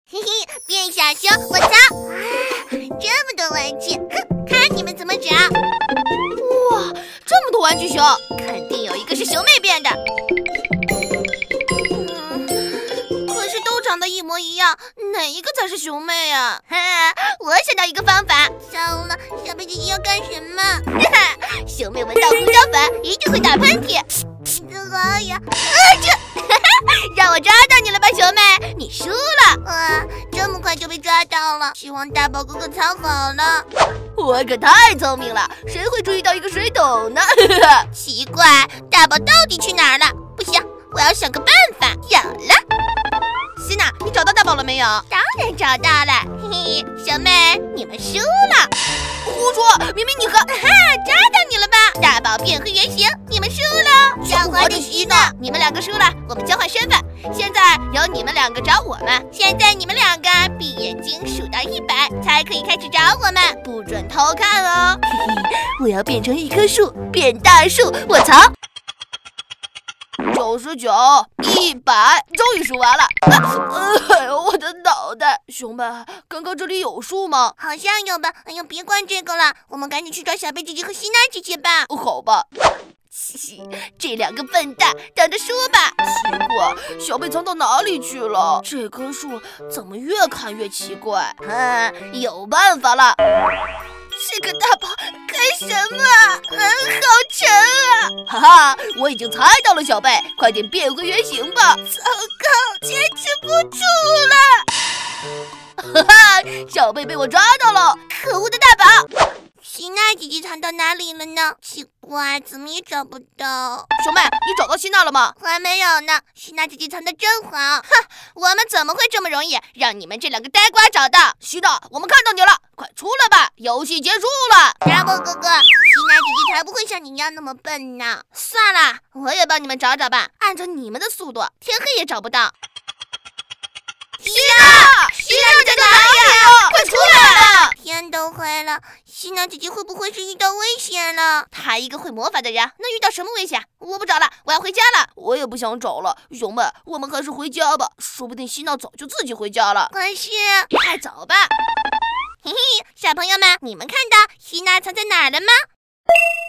嘿嘿，变小熊，我操！这么多玩具，哼，看你们怎么找！ 哇，这么多玩具熊，肯定有一个是熊妹变的。可是都长得一模一样，哪一个才是熊妹啊？ 哈，我想到一个方法。糟了，小贝姐姐要干什么？哈哈，熊妹闻到胡椒粉一定会打喷嚏。好呀， 让我抓到你了吧，熊妹，你输了。 哇，这么快就被抓到了，希望大宝哥哥藏好了。 我可太聪明了，谁会注意到一个水桶呢？ 奇怪，大宝到底去哪儿了？不行，我要想个办法。有了， 希娜，你找到大宝了没有？ 当然找到了，嘿嘿，小妹，你们输了。 胡说，明明你和…… 哈，抓到你了吧？大宝变回原形，你们输了。 小活的希娜，你们两个输了，我们交换身份。现在由你们两个找我们。 现在你们两个闭眼睛数到100，才可以开始找我们， 不准偷看哦。嘿嘿，我要变成一棵树，变大树，我藏。99、100，终于数完了。哎呦，我的脑袋！熊妹，刚刚这里有数吗？ 好像有吧。哎呀，别管这个了，我们赶紧去找小贝姐姐和希娜姐姐吧。 好吧。嘻嘻，这两个笨蛋，等着说吧。奇怪，小贝藏到哪里去了？这棵树怎么越看越奇怪？有办法了。这个大宝干什么？好沉啊！哈哈，我已经猜到了，小贝，快点变回原形吧！ 糟糕，坚持不住了！ 哈哈，小贝被我抓到了！可恶的大宝！ 希娜姐姐藏到哪里了呢？奇怪，怎么也找不到。 熊妹，你找到希娜了吗？ 还没有呢。希娜姐姐藏得真好。 哼，我们怎么会这么容易让你们这两个呆瓜找到？希娜，我们看到你了，快出来吧，游戏结束了。 大宝哥哥，希娜姐姐才不会像你一样那么笨呢。 算了，我也帮你们找找吧。按照你们的速度，天黑也找不到。希娜，希娜在哪里啊？快出来！ 天都黑了，希娜姐姐会不会是遇到危险了？ 她一个会魔法的人，能遇到什么危险？我不找了，我要回家了。我也不想找了，熊妹，我们还是回家吧。说不定希娜早就自己回家了。 可是， 快走吧。 嘿嘿，小朋友们，你们看到希娜藏在哪儿了吗？